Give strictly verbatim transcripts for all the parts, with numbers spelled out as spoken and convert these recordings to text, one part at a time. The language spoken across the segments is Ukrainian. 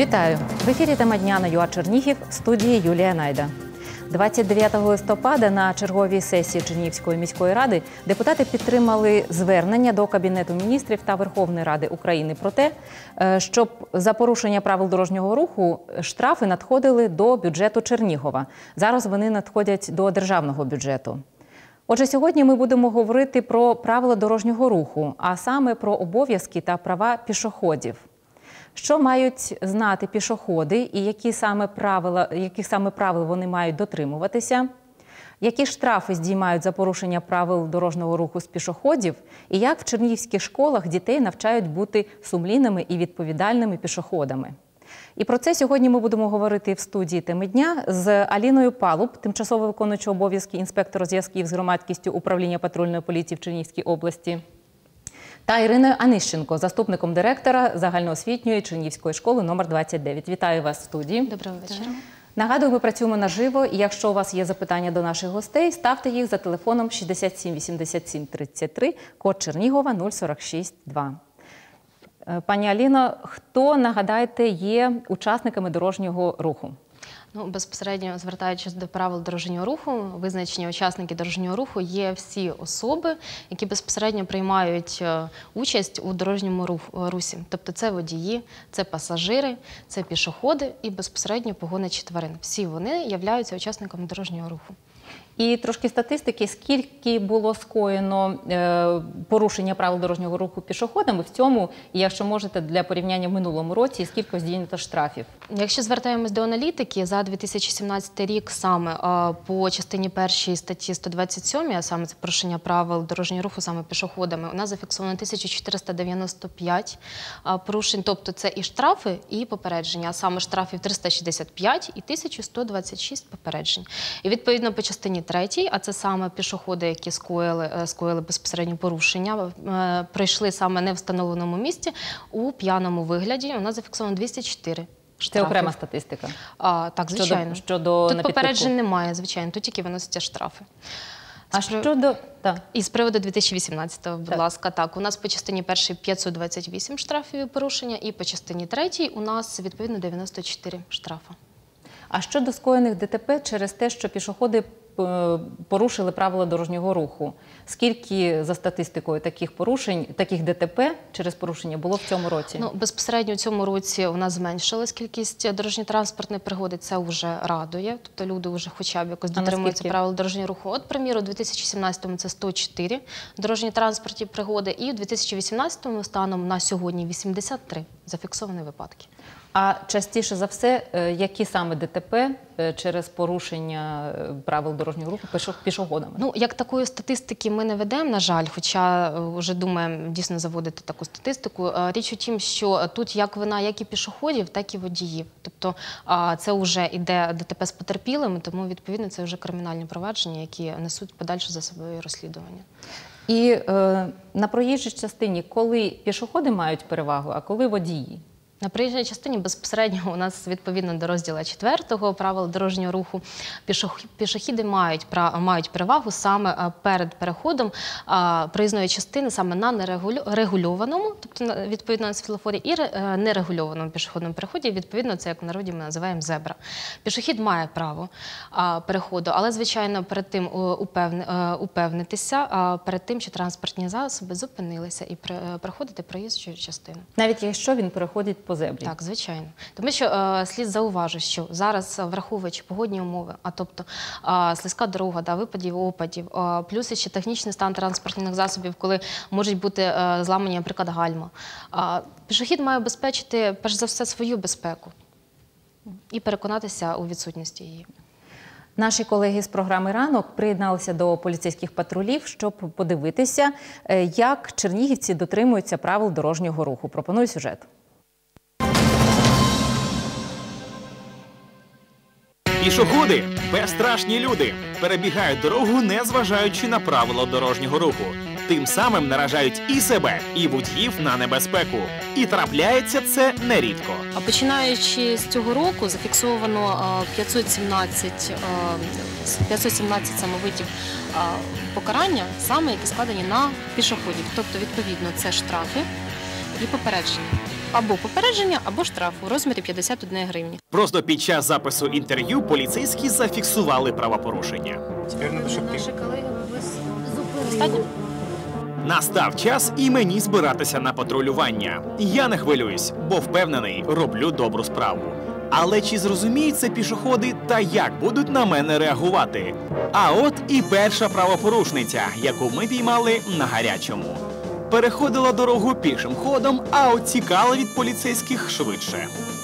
Вітаю! В ефірі «Тема дня» на ЮА Чернігів, в студії Юлія Найда. двадцять дев'ятого листопада на черговій сесії Чернігівської міської ради депутати підтримали звернення до Кабінету міністрів та Верховної Ради України про те, щоб за порушення правил дорожнього руху штрафи надходили до бюджету Чернігова. Зараз вони надходять до державного бюджету. Отже, сьогодні ми будемо говорити про правила дорожнього руху, а саме про обов'язки та права пішоходів. Що мають знати пішоходи і які саме правила, яких саме правил вони мають дотримуватися? Які штрафи здіймають за порушення правил дорожнього руху з пішоходів? І як в чернігівських школах дітей навчають бути сумлінними і відповідальними пішоходами? І про це сьогодні ми будемо говорити в студії «Теми дня» з Аліною Палуб, тимчасово виконуючою обов'язки інспектора зв'язків з громадськістю управління патрульної поліції в Чернігівській області, та Іриною Анищенко, заступником директора загальноосвітньої Чернігівської школи номер двадцять дев'ять. Вітаю вас в студії. Доброго вечора. Нагадую, ми працюємо наживо, і якщо у вас є запитання до наших гостей, ставте їх за телефоном шістдесят сім вісімдесят сім тридцять три, код Чернігова нуль сорок шість два. Пані Аліно, хто, нагадайте, є учасниками дорожнього руху? Ну, безпосередньо звертаючись до правил дорожнього руху, визначені учасники дорожнього руху є всі особи, які безпосередньо приймають участь у дорожньому русі. Тобто це водії, це пасажири, це пішоходи і безпосередньо погоничі тварин. Всі вони являються учасниками дорожнього руху. І трошки статистики, скільки було скоєно е, порушення правил дорожнього руху пішоходами в цьому, і якщо можете, для порівняння в минулому році, скільки здійснято штрафів? Якщо звертаємось до аналітики, за дві тисячі сімнадцятий рік саме е, по частині першій статті сто двадцять сім, а саме це порушення правил дорожнього руху саме пішоходами, у нас зафіксовано тисяча чотириста дев'яносто п'ять е, порушень, тобто це і штрафи, і попередження, а саме штрафів триста шістдесят п'ять і тисяча сто двадцять шість попереджень. І відповідно по частині третій, а це саме пішоходи, які скоїли, скоїли безпосередньо порушення, прийшли саме не в встановленому місці, у п'яному вигляді у нас зафіксовано двісті чотири штрафи. Це окрема статистика? А, так, звичайно. Щодо, щодо тут попереджень немає, звичайно, тут тільки виносяться штрафи. А щодо... Так. І з приводу дві тисячі вісімнадцятого, будь так. ласка, так, у нас по частині першій п'ятсот двадцять вісім штрафів і порушення, і по частині третій у нас відповідно дев'яносто чотири штрафи. А щодо скоєних ДТП через те, що пішоходи порушили правила дорожнього руху. Скільки за статистикою таких порушень, таких ДТП через порушення було в цьому році? Ну, безпосередньо в цьому році у нас зменшилась кількість дорожньо-транспортної пригоди, це вже радує. Тобто люди вже хоча б якось дотримуються правил дорожнього руху. От, приміру, у дві тисячі сімнадцятому це сто чотири дорожньо-транспортні пригоди і у дві тисячі вісімнадцятому станом на сьогодні вісімдесят три зафіксовані випадки. А частіше за все, які саме ДТП через порушення правил дорожнього руху пішоходами? Ну, як такої статистики ми не ведемо, на жаль, хоча вже думаємо дійсно заводити таку статистику. Річ у тім, що тут як вина як і пішоходів, так і водіїв. Тобто це вже йде ДТП з потерпілими, тому відповідно це вже кримінальні провадження, які несуть подальше за собою розслідування. І е, на проїжджій частині, коли пішоходи мають перевагу, а коли водії? На проїжджій частині безпосередньо у нас відповідно до розділу четвертого правил дорожнього руху пішохіди мають, мають перевагу саме перед переходом проїзної частини саме на нерегульованому, тобто відповідно на світлофорі, і нерегульованому пішохідному переході, відповідно це як в народі ми називаємо зебра. Пішохід має право переходу, але звичайно перед тим упевнитися, перед тим, що транспортні засоби зупинилися і проходити проїжджу частину. Навіть якщо він переходить по зебрі. Так, звичайно. Тому що е, слід зауважити, що зараз, враховуючи погодні умови, а тобто е, слизька дорога, да, випадів, опадів, е, плюс ще технічний стан транспортних засобів, коли можуть бути е, зламані, наприклад, гальма. Е, пішохід має обезпечити, перш за все, свою безпеку і переконатися у відсутності її. Наші колеги з програми «Ранок» приєдналися до поліцейських патрулів, щоб подивитися, як чернігівці дотримуються правил дорожнього руху. Пропоную сюжет. Пішоходи – безстрашні люди. Перебігають дорогу, не зважаючи на правила дорожнього руху. Тим самим наражають і себе, і водіїв на небезпеку. І трапляється це нерідко. Починаючи з цього року зафіксовано п'ятсот сімнадцять, п'ятсот сімнадцять саме видів покарання, саме які складені на пішоходів. Тобто, відповідно, це штрафи і попередження. або попередження, або штраф у розмірі п'ятдесят однієї гривні. Просто під час запису інтерв'ю поліцейські зафіксували правопорушення. Тепер треба, щоб ти... Достатньо? Настав час і мені збиратися на патрулювання. Я не хвилююсь, бо впевнений, роблю добру справу. Але чи зрозуміють це пішоходи та як будуть на мене реагувати? А от і перша правопорушниця, яку ми піймали на гарячому. Переходила дорогу пішим ходом, а от тікала від поліцейських швидше.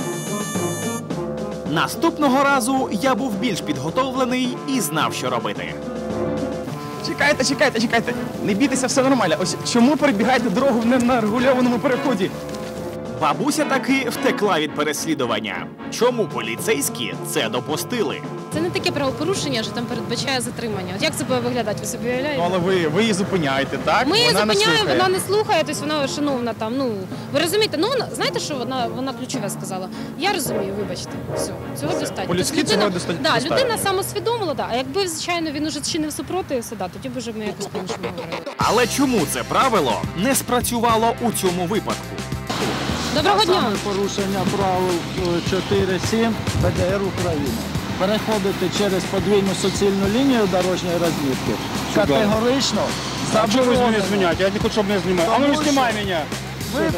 Наступного разу я був більш підготовлений і знав, що робити. Чекайте, чекайте, чекайте. Не бійтеся, все нормально. Ось чому перебігаєте дорогу в нерегульованому переході? Бабуся таки втекла від переслідування. Чому поліцейські це допустили? Це не таке правопорушення, що там передбачає затримання. От як це буде виглядати, ви собі уявляєте? Ну, але ви, ви її зупиняєте, так? Ми її Вона не зупиняємо, слухає. вона не слухає, тобто вона шановна там, ну, ви розумієте, ну, вона, знаєте, що вона, вона ключове сказала? Я розумію, вибачте, все, цього достатньо. По-людськи Тобто цього людина- доста- да, достатньо. людина самосвідомила, да, а якби, звичайно, він уже чинив супротив, да, тоді б вже ми якось по-іншому говорили. Але чому це правило не спрацювало у цьому випадку? Доброго А дня! саме порушення правил чотири сім Б Д Р України. Переходити через подвійну суцільну лінію дорожньої розмітки категорично А что вы меня заборонено. снимаете? Я не хочу, чтобы меня снимали. А ну не Потому снимай что- меня! Ви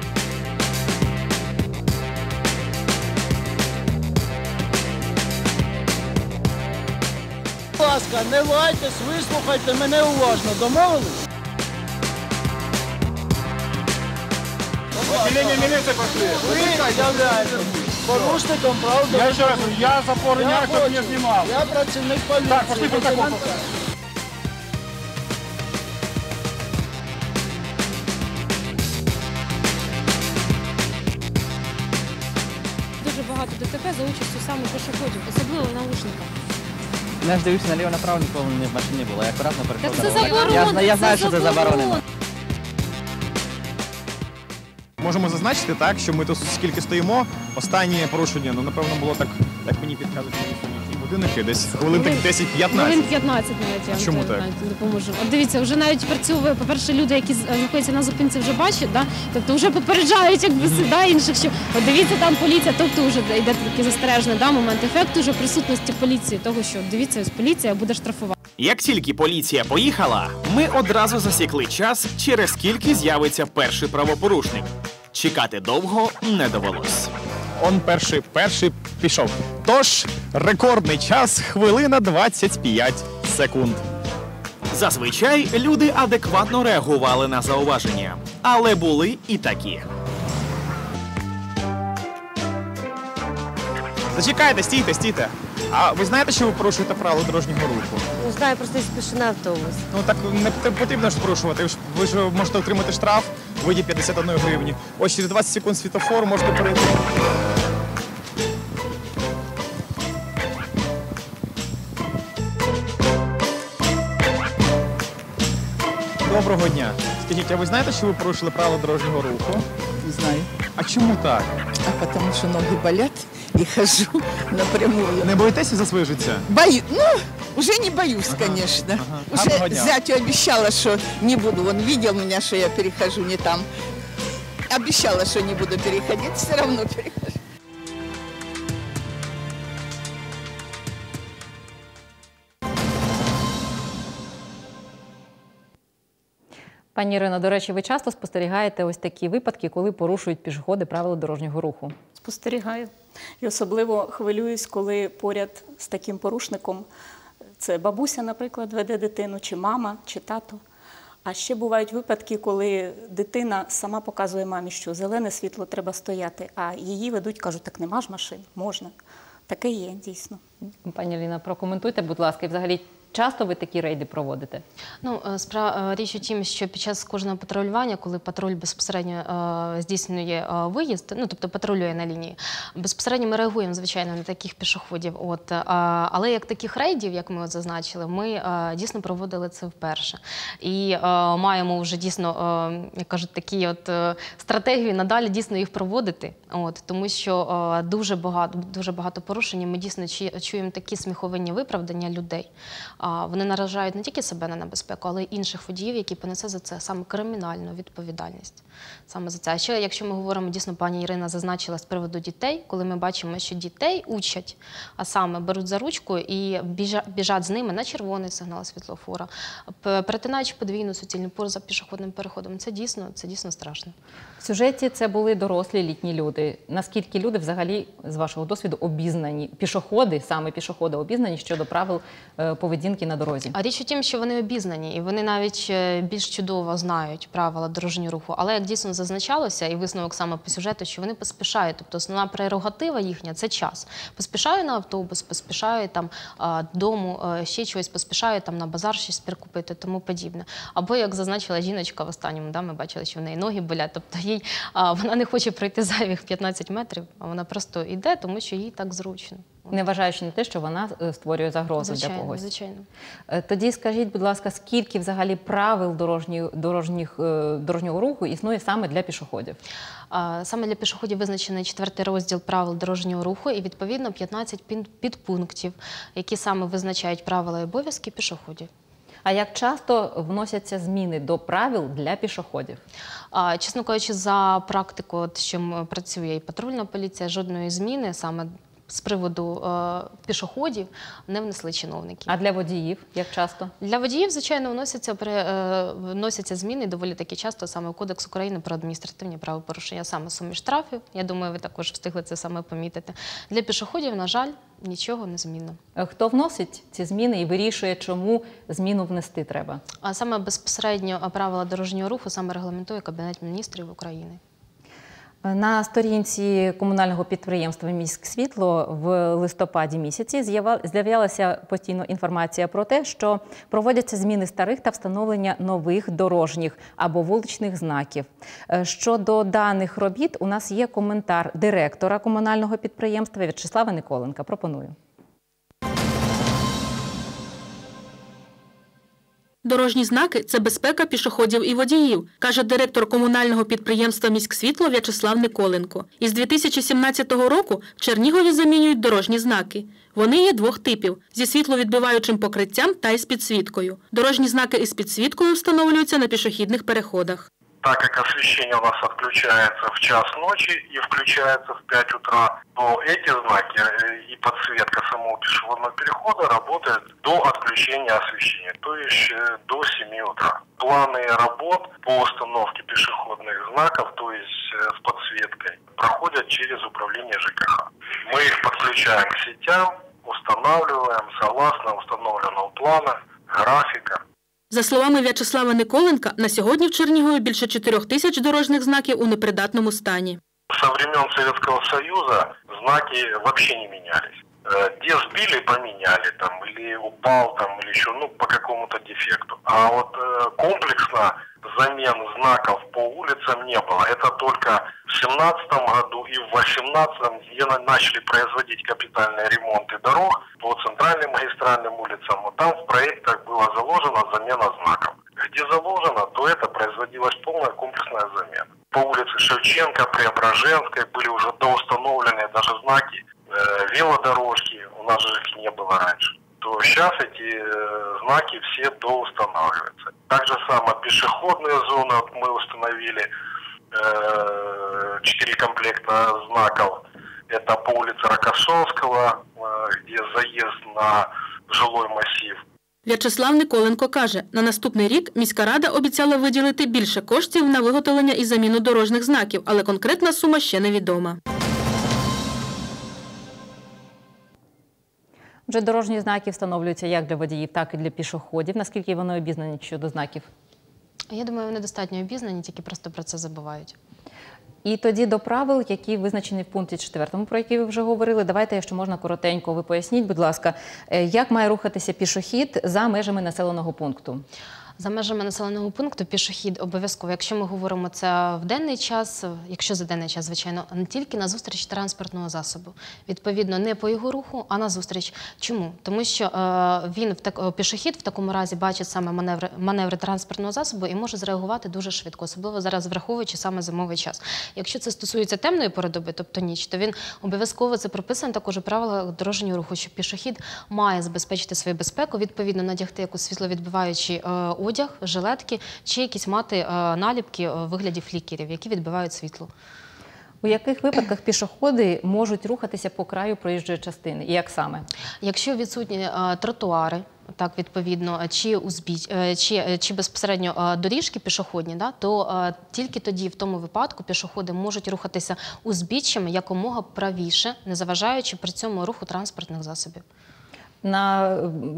Будь ласка, не лайтесь, вислухайте мене уважно. Домовились? Отделение милиции пошли! Ви являєтесь порушником прав Я дорожнього еще раз говорю, я запоры не Я хочу, чтобы меня хочу. снимал. Я працівник поліції. Так, пошли протокол. лейтенант- Дуже багато Д Т П за участю саме пішоходів, особливо в наушниках. Я ж дивився наліво направо, ніколи в машині не було. Я акуратно Так перейшов. це дорогу. заборонено, Я, зна- я знаю, що це заборонено. Можемо зазначити, так, що ми тут скільки стоїмо, останнє порушення, ну, напевно, було так, як мені підказують мої сумнівні годинники, десь хвилин так Хвилин десять-п'ятнадцять. п'ятнадцять навіть я вам Чому це так? навіть допоможу. От дивіться, вже навіть працює, по-перше, люди, які з- знаходяться на зупинці, вже бачать, да? Тобто вже попереджають якби mm-hmm. да, інших, що от дивіться, там поліція, тобто вже йде такий застережний да, момент ефекту вже присутності поліції, того, що дивіться, ось поліція буде штрафувати. Як тільки поліція поїхала, ми одразу засікли час, через скільки з'явиться перший правопорушник. Чекати довго не довелось. Он перший, перший пішов. Тож, рекордний час – хвилина двадцять п'ять секунд. Зазвичай люди адекватно реагували на зауваження, але були і такі. Зачекайте, стійте, стійте. А ви знаєте, що ви порушуєте правила дорожнього руху? Не знаю, просто я спішу на автобус. Ну так не п- потрібно ж порушувати. Ви ж, ви ж можете отримати штраф у виді п'ятдесят однієї гривні. Ось через двадцять секунд світофор можете перейти. Доброго дня. Скажіть, а ви знаєте, що ви порушили правила дорожнього руху? Знаю. А чому так? А потому что ноги болят и хожу напрямую. Не боїтеся за своє життя? Бою... Ну, уже не боюсь, конечно. ага. Гарного Уже дня. зятю обещала, что не буду. Он видел меня, что я перехожу не там. Обещала, что не буду переходить, все равно перехожу. Пані Ірино, до речі, ви часто спостерігаєте ось такі випадки, коли порушують пішоходи правила дорожнього руху? Спостерігаю. І особливо хвилююсь, коли поряд з таким порушником, це бабуся, наприклад, веде дитину, чи мама, чи тато. А ще бувають випадки, коли дитина сама показує мамі, що зелене світло треба стояти, а її ведуть, кажуть, так нема ж машин, можна. Таке є, дійсно. Пані Ліна, прокоментуйте, будь ласка, і взагалі часто ви такі рейди проводите? Ну, е, спра... е, річ у тім, що під час кожного патрулювання, коли патруль безпосередньо е, здійснює е, виїзд, ну, тобто патрулює на лінії, безпосередньо ми реагуємо, звичайно, на таких пішоходів. От, е, але як таких рейдів, як ми от зазначили, ми е, дійсно проводили це вперше. І е, маємо вже дійсно, е, як кажуть, такі от е, стратегії надалі дійсно їх проводити, от, тому що е, дуже багато, дуже багато порушень, ми дійсно чуємо такі сміховинні виправдання людей. вони наражають не тільки себе на небезпеку, але й інших водіїв, які понесе за це саме кримінальну відповідальність. Саме за це. А ще, якщо ми говоримо, дійсно, пані Ірина зазначила з приводу дітей, коли ми бачимо, що дітей учать, а саме беруть за ручку і біжать з ними на червоний сигнал світлофора, перетинаючи подвійну суцільну поза пішохідним переходом, це дійсно, це дійсно страшно. В сюжеті це були дорослі літні люди. Наскільки люди взагалі, з вашого досвіду, обізнані, пішоходи, саме пішоходи обізнані щодо правил поведінки на дорозі? А річ у тім, що вони обізнані, і вони навіть більш чудово знають правила дорожнього руху. Але, як дійсно зазначалося, і висновок саме по сюжету, що вони поспішають. Тобто основна прерогатива їхня – це час. Поспішаю на автобус, поспішаю там додому, ще чогось, поспішаю там на базар щось прикупити, тому подібне. Або, як зазначила жіночка в останньому, да, ми бачили, що в неї ноги болять, тобто їй, а, вона не хоче пройти зайвих п'ятнадцять метрів, а вона просто йде, тому що їй так зручно. Неважаючи на те, що вона створює загрозу звичайно, для когось. Звичайно. Тоді скажіть, будь ласка, скільки взагалі правил дорожніх, дорожніх, дорожнього руху існує саме для пішоходів? Саме для пішоходів визначений четвертий розділ правил дорожнього руху і, відповідно, п'ятнадцять підпунктів, які саме визначають правила і обов'язки пішоходів. А як часто вносяться зміни до правил для пішоходів? Чесно кажучи, за практику, от, що працює і патрульна поліція, жодної зміни саме з приводу е, пішоходів не внесли чиновники. А для водіїв як часто? Для водіїв, звичайно, вносяться, при, е, вносяться зміни доволі таки часто саме у Кодекс України про адміністративні правопорушення, саме сумі штрафів. Я думаю, ви також встигли це саме помітити. Для пішоходів, на жаль, нічого не змінно. Хто вносить ці зміни і вирішує, чому зміну внести треба? А саме безпосередньо правила дорожнього руху саме регламентує Кабінет міністрів України. На сторінці комунального підприємства «Міськсвітло» в листопаді місяці з'являлася постійно інформація про те, що проводяться зміни старих та встановлення нових дорожніх або вуличних знаків. Щодо даних робіт у нас є коментар директора комунального підприємства В'ячеслава Николенка. Пропоную. Дорожні знаки – це безпека пішоходів і водіїв, каже директор комунального підприємства «Міськсвітло» В'ячеслав Николенко. Із дві тисячі сімнадцятого року в Чернігові замінюють дорожні знаки. Вони є двох типів – зі світловідбиваючим покриттям та із підсвіткою. Дорожні знаки із підсвіткою встановлюються на пішохідних переходах. Так как освещение у нас отключается в час ночи и включается в пять утра, то эти знаки и подсветка самого пешеходного перехода работают до отключения освещения, то есть до семи утра. Планы работ по установке пешеходных знаков, то есть с подсветкой, проходят через управление ЖКХ. Мы их подключаем к сетям, устанавливаем согласно установленного плана, графика. За словами В'ячеслава Николенка, на сьогодні в Чернігові більше чотирьох тисяч дорожніх знаків у непридатному стані. Со времен Советского Союза знаки вообще не менялись. Где сбили, поменяли, там, или упал, там, или еще, ну, по какому-то дефекту. А вот комплексно замен знаков по улицам не было. Это только в семнадцатом году и в восемнадцатом, где начали производить капитальные ремонты дорог по центральным магистральным улицам. Там в проектах была заложена замена знаков. Где заложено, то это производилась полная комплексная замена. По улице Шевченко, Преображенской были уже доустановлены даже знаки э, велодорожки, у нас же их не было раньше. То сейчас эти э, знаки все доустанавливаются. Так же самое пешеходные зоны, вот мы установили э, четыре комплекта знаков. Это по улице Рокоссовского, э, где заезд на жилой массив. В'ячеслав Николенко каже, на наступний рік міська рада обіцяла виділити більше коштів на виготовлення і заміну дорожніх знаків, але конкретна сума ще невідома. Вже дорожні знаки встановлюються як для водіїв, так і для пішоходів. Наскільки вони обізнані щодо знаків? Я думаю, вони достатньо обізнані, тільки просто про це забувають. І тоді до правил, які визначені в пункті четвертому, про які ви вже говорили, давайте, якщо можна, коротенько, ви поясніть, будь ласка, як має рухатися пішохід за межами населеного пункту? За межами населеного пункту пішохід обов'язково, якщо ми говоримо це в денний час, якщо за денний час, звичайно, не тільки на зустріч транспортного засобу. Відповідно, не по його руху, а на зустріч. Чому? Тому що е, він, в так, пішохід в такому разі бачить саме маневри, маневри транспортного засобу і може зреагувати дуже швидко, особливо зараз враховуючи саме зимовий час. Якщо це стосується темної пори доби, тобто ніч, то він обов'язково, це прописано також у правилах дорожнього руху, що пішохід має забезпечити свою безпеку, відповідно надягти якусь світловідбиваючий е, одяг, жилетки чи якісь мати е, наліпки у вигляді флікерів, які відбивають світло. У яких випадках пішоходи можуть рухатися по краю проїжджої частини? І як саме? Якщо відсутні е, тротуари, так, відповідно, чи, узбіч, чи, чи безпосередньо доріжки пішохідні, да, то е, тільки тоді, в тому випадку, пішоходи можуть рухатися узбіччями якомога правіше, не заважаючи при цьому руху транспортних засобів. На,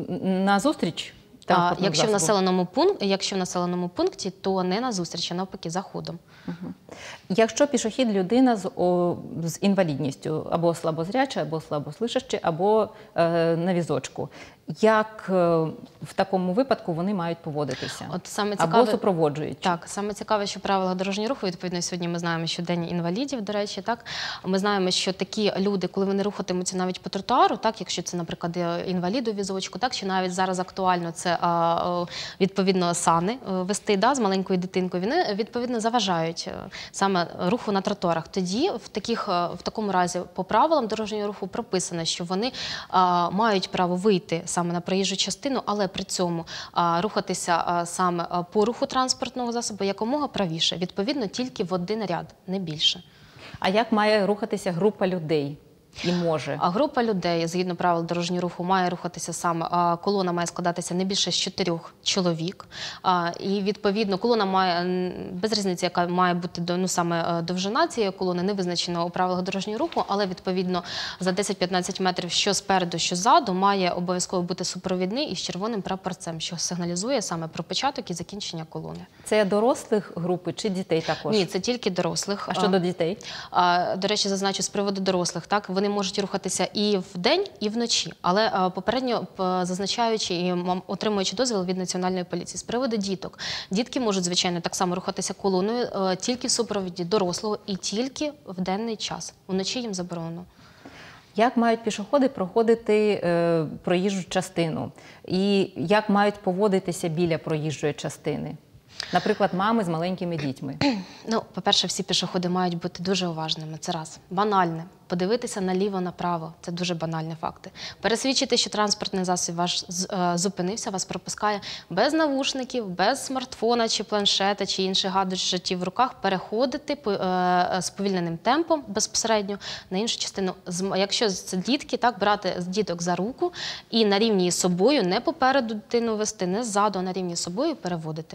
на зустріч? А, якщо, в населеному пункті, якщо в населеному пункті, то не на зустріч, а навпаки за ходом. Угу. Якщо пішохід людина з, о, з інвалідністю, або слабозряча, або слабослышаща, або е, на візочку, як е, в такому випадку вони мають поводитися? От саме цікаве, або супроводжують? Так, саме цікаве, що правила дорожнього руху, відповідно, сьогодні ми знаємо, що День інвалідів, до речі, так, ми знаємо, що такі люди, коли вони рухатимуться навіть по тротуару, так, якщо це, наприклад, інвалід у візочку, так, чи навіть зараз актуально це, а, відповідно, сани вести, да, з маленькою дитинкою, вони, відповідно, заважають саме руху на тротуарах. Тоді в, таких, в такому разі по правилам дорожнього руху прописано, що вони а, мають право вийти саме на проїжджу частину, але при цьому а, рухатися а, саме по руху транспортного засобу якомога правіше, відповідно, тільки в один ряд, не більше. А як має рухатися група людей? І може. А група людей, згідно правил дорожнього руху, має рухатися саме, колона має складатися не більше з чотирьох чоловік. І, відповідно, колона має, без різниці, яка має бути, ну, саме довжина цієї колони, не визначена у правилах дорожнього руху, але, відповідно, за десять-п'ятнадцять метрів що спереду, що ззаду, має обов'язково бути супровідний із червоним прапорцем, що сигналізує саме про початок і закінчення колони. Це дорослих групи чи дітей також? Ні, це тільки дорослих. А щодо дітей? До речі, зазначу, з приводу дорослих, так, вони можуть рухатися і вдень, і вночі, але попередньо зазначаючи і отримуючи дозвіл від Національної поліції. З приводу діток. Дітки можуть, звичайно, так само рухатися колоною тільки в супроводі дорослого і тільки в денний час. Вночі їм заборонено. Як мають пішоходи проходити е, проїжджу частину? І як мають поводитися біля проїжджої частини? Наприклад, мами з маленькими дітьми. Ну, по-перше, всі пішоходи мають бути дуже уважними. Це раз. Банальне. Подивитися наліво-направо. Це дуже банальні факти. Пересвідчити, що транспортний засіб ваш зупинився, вас пропускає без навушників, без смартфона чи планшета, чи інших гаджетів в руках, переходити сповільненим темпом безпосередньо на іншу частину. Якщо це дітки, так, брати з діток за руку і на рівні з собою, не попереду дитину вести, не ззаду, а на рівні з собою переводити.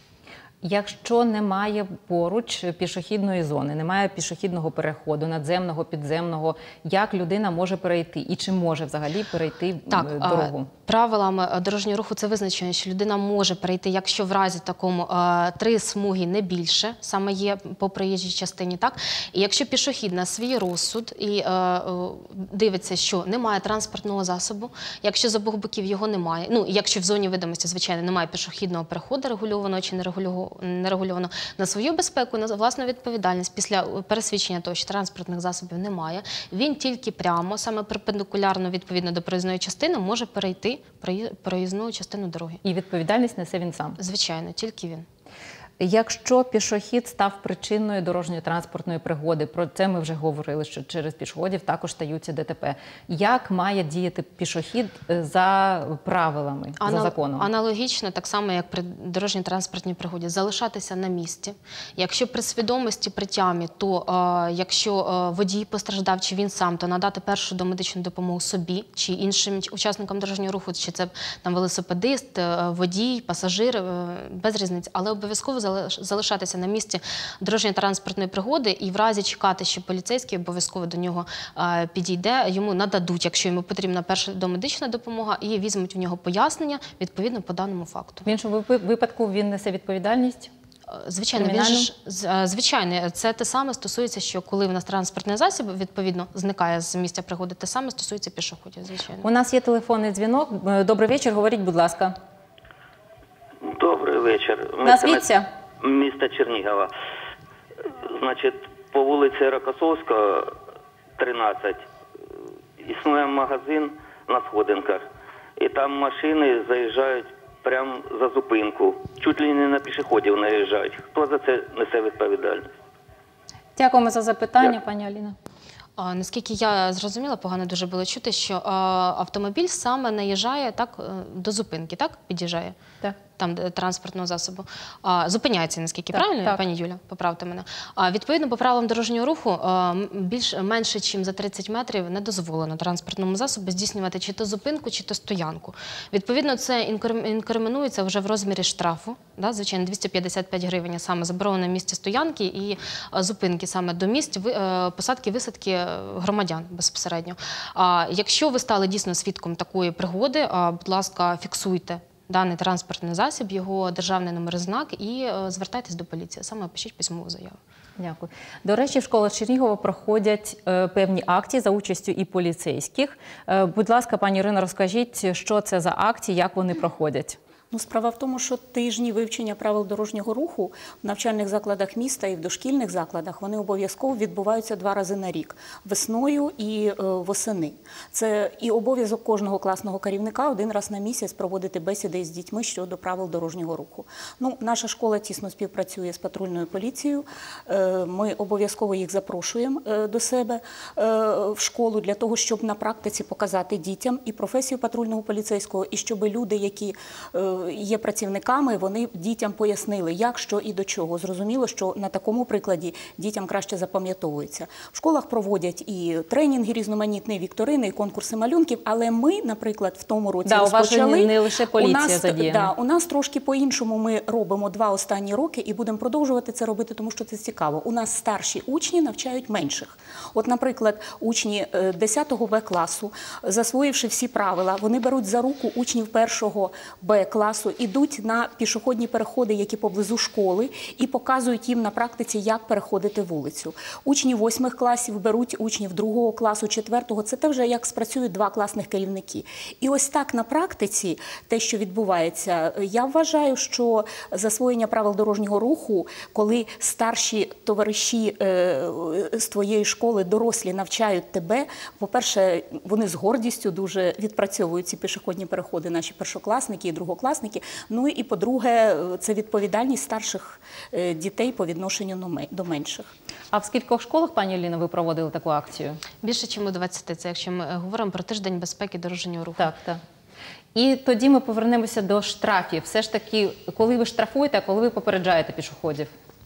Якщо немає поруч пішохідної зони, немає пішохідного переходу, надземного, підземного, як людина може перейти і чи може взагалі перейти так, дорогу? Правилами дорожнього руху це визначено, що людина може перейти, якщо в разі такому три смуги не більше, саме є по проїжджій частині, так? І якщо пішохід на свій розсуд і е, дивиться, що немає транспортного засобу, якщо з обох боків його немає, ну, якщо в зоні видимості, звичайно, немає пішохідного переходу регульованого чи нерегульованого, нерегульовано, на свою безпеку, на власну відповідальність після пересвідчення того, що транспортних засобів немає, він тільки прямо, саме перпендикулярно, відповідно до проїзної частини, може перейти проїзну частину дороги. І відповідальність несе він сам? Звичайно, тільки він. Якщо пішохід став причиною дорожньо-транспортної пригоди, про це ми вже говорили, що через пішоходів також стаються ДТП. Як має діяти пішохід за правилами, Анал... за законом? Аналогічно, так само, як при дорожньо-транспортній пригоді, залишатися на місці. Якщо при свідомості, при тямі, то е, якщо е, водій постраждав, чи він сам, то надати першу домедичну допомогу собі, чи іншим учасникам дорожнього руху, чи це там велосипедист, е, водій, пасажир, е, без різниці, але обов'язково залишатися на місці дорожньо-транспортної пригоди і в разі чекати, що поліцейський обов'язково до нього а, підійде, йому нададуть, якщо йому потрібна перша домедична допомога, і візьмуть в нього пояснення відповідно по даному факту. В іншому випадку він несе відповідальність? Звичайно, він ж, звичайно, це те саме стосується, що коли в нас транспортний засіб, відповідно, зникає з місця пригоди, те саме стосується пішоходів, звичайно. У нас є телефонний дзвінок. Добрий вечір, говоріть, будь ласка. Добрий вечір. Назвіться. Міста Чернігова. Значить, по вулиці Рокосовського, тринадцять, існує магазин на сходинках. І там машини заїжджають прямо за зупинку. Чуть ли не на пішоходів наїжджають. Хто за це несе відповідальність? Дякуємо за запитання, пані Аліна. А, наскільки я зрозуміла, погано дуже було чути, що а, автомобіль саме наїжджає так, до зупинки, так? Під'їжджає? Так. Там транспортного засобу. А, зупиняється, наскільки так, правильно, так. пані Юля, поправте мене. А, відповідно, по правилам дорожнього руху, а, більш, менше, ніж за тридцять метрів не дозволено транспортному засобу здійснювати чи то зупинку, чи то стоянку. Відповідно, це інкримінується вже в розмірі штрафу, да, звичайно, двісті п'ятдесят п'ять гривень, саме заборонено місце стоянки і а, зупинки саме до місць а, посадки, висадки громадян безпосередньо. А, якщо ви стали дійсно свідком такої пригоди, а, будь ласка, фіксуйте даний транспортний засіб, його державний номер знак і е, звертайтесь до поліції, саме пишіть письмову заяву. Дякую. До речі, в школах Чернігова проходять е, певні акції за участю і поліцейських. Е, будь ласка, пані Ірино, розкажіть, що це за акції, як вони проходять? Ну, справа в тому, що тижні вивчення правил дорожнього руху в навчальних закладах міста і в дошкільних закладах, вони обов'язково відбуваються два рази на рік – весною і е, восени. Це і обов'язок кожного класного керівника один раз на місяць проводити бесіди з дітьми щодо правил дорожнього руху. Ну, наша школа тісно співпрацює з патрульною поліцією. Е, ми обов'язково їх запрошуємо е, до себе е, в школу для того, щоб на практиці показати дітям і професію патрульного поліцейського, і щоб люди, які е, є працівниками, вони дітям пояснили, як, що і до чого. Зрозуміло, що на такому прикладі дітям краще запам'ятовується. В школах проводять і тренінги різноманітні, вікторини, і конкурси малюнків, але ми, наприклад, в тому році да, розпочали. У вас не лише поліція у нас, задіяна. Да, у нас трошки по-іншому ми робимо два останні роки і будемо продовжувати це робити, тому що це цікаво. У нас старші учні навчають менших. От, наприклад, учні десятого Б класу, засвоївши всі правила, вони беруть за руку учнів першого Б класу, ідуть на пішохідні переходи, які поблизу школи, і показують їм на практиці, як переходити вулицю. Учні восьмих класів беруть учнів другого класу, четвертого. Це те вже, як спрацюють два класних керівники. І ось так на практиці, те, що відбувається, я вважаю, що засвоєння правил дорожнього руху, коли старші товариші з твоєї школи, дорослі, навчають тебе, по-перше, вони з гордістю дуже відпрацьовують ці пішохідні переходи, наші першокласники і другокласники. Ну і, по-друге, це відповідальність старших дітей по відношенню до менших. А в скількох школах, пані Аліно, ви проводили таку акцію? Більше, ніж у двадцяти. Це якщо ми говоримо про тиждень безпеки дорожнього руху. Так, так. І тоді ми повернемося до штрафів. Все ж таки, коли ви штрафуєте, а коли ви попереджаєте пішоходів?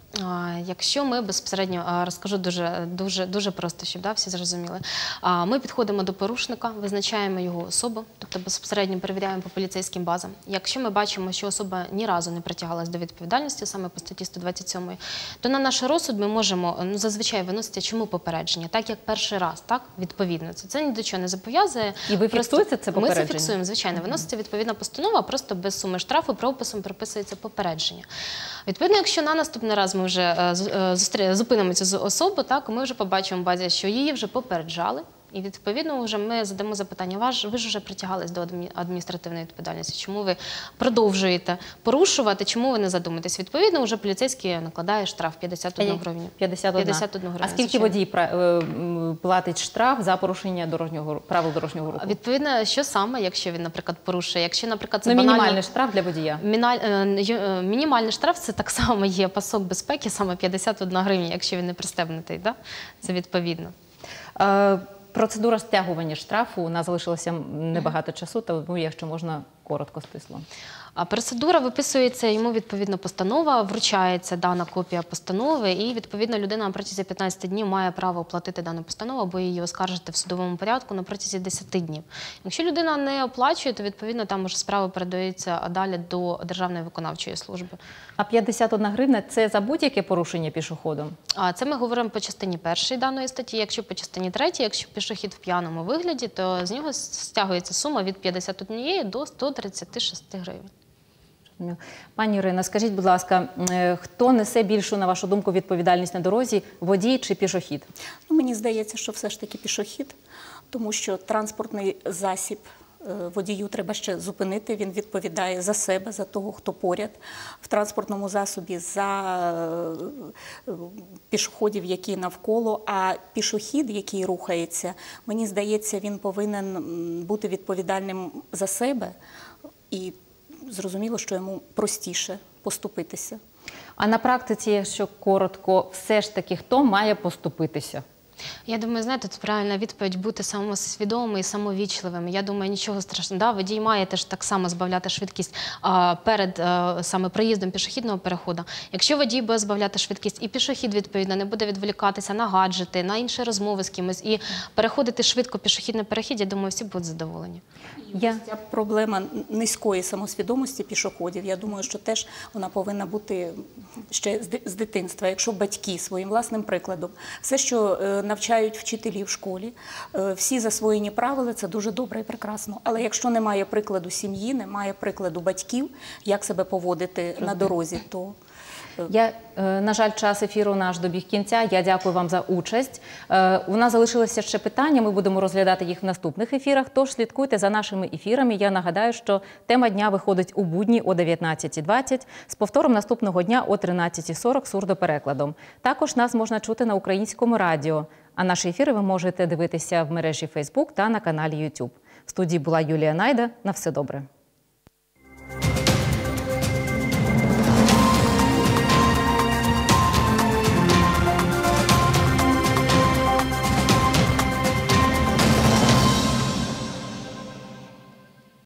Якщо ми безпосередньо, розкажу дуже, дуже, дуже просто, щоб да, всі зрозуміли. Ми підходимо до порушника, визначаємо його особу, тобто безпосередньо перевіряємо по поліцейським базам. Якщо ми бачимо, що особа ні разу не притягалась до відповідальності, саме по статті сто двадцять сім, то на наш розсуд ми можемо, ну, зазвичай виносити, чому попередження, так як перший раз, так, відповідно. Це, це ні до чого не зобов'язує. І ви фіксуєте це попередження? Ми це фіксуємо, звичайно. Виноситься відповідна постанова, просто без суми штрафу прописом приписується попередження. Відповідно, якщо на наступний раз ми вже зупинимо цю особу, так, ми вже побачимо в базі, що її вже попереджали. І, відповідно, вже ми задамо запитання, ви ж вже притягались до адміністративної відповідальності, чому ви продовжуєте порушувати, чому ви не задумаєтесь? Відповідно, вже поліцейський накладає штраф п'ятдесят одну гривню. п'ятдесят одну гривню. А скільки водій платить штраф за порушення дорожнього, правил дорожнього руху? Відповідно, що саме, якщо він, наприклад, порушує? Якщо, наприклад, це ну, банально... мінімальний штраф для водія? Мінімальний штраф – це так само є пасок безпеки, саме п'ятдесят одна гривня, якщо він не пристебнутий, да? Це відповідно. Процедура стягування штрафу, у нас залишилося небагато часу, тому якщо можна, коротко, стисло. А процедура виписується, йому відповідно постанова, вручається дана копія постанови і відповідно людина на протязі п'ятнадцяти днів має право оплатити дану постанову або її оскаржити в судовому порядку на протязі десяти днів. Якщо людина не оплачує, то відповідно там уже справа передається далі до Державної виконавчої служби. А п'ятдесят одна гривня – це за будь-яке порушення пішоходом? А це ми говоримо по частині першої даної статті. Якщо по частині третій, якщо пішохід в п'яному вигляді, то з нього стягується сума від п'ятдесят однієї до ста тридцяти шести гривень. Пані Ірино, скажіть, будь ласка, хто несе більшу, на вашу думку, відповідальність на дорозі, водій чи пішохід? Ну, мені здається, що все ж таки пішохід, тому що транспортний засіб Водію треба ще зупинити, він відповідає за себе, за того, хто поряд в транспортному засобі, за пішоходів, які навколо, а пішохід, який рухається, мені здається, він повинен бути відповідальним за себе і зрозуміло, що йому простіше поступитися. А на практиці, якщо коротко, все ж таки, хто має поступитися? Я думаю, знаєте, тут правильна відповідь – бути самосвідомим і самовічливим. Я думаю, нічого страшного. Да, водій має теж так само збавляти швидкість а, перед а, саме проїздом пішохідного переходу. Якщо водій буде збавляти швидкість і пішохід, відповідно, не буде відволікатися на гаджети, на інші розмови з кимось і переходити швидко пішохідний перехід, я думаю, всі будуть задоволені. Я... Ця проблема низької самосвідомості пішоходів, я думаю, що теж вона повинна бути ще з дитинства. Якщо батьки своїм власним прикладом, все, що навчають вчителі в школі, всі засвоєні правила, це дуже добре і прекрасно. Але якщо немає прикладу сім'ї, немає прикладу батьків, як себе поводити на дорозі, то... Я, на жаль, час ефіру наш добіг кінця. Я дякую вам за участь. У нас залишилося ще питання, ми будемо розглядати їх в наступних ефірах, тож слідкуйте за нашими ефірами. Я нагадаю, що тема дня виходить у будні о дев'ятнадцятій двадцять, з повтором наступного дня о тринадцятій сорок сурдоперекладом. Також нас можна чути на українському радіо, а наші ефіри ви можете дивитися в мережі Фейсбук та на каналі Ютуб. В студії була Юлія Найда. На все добре.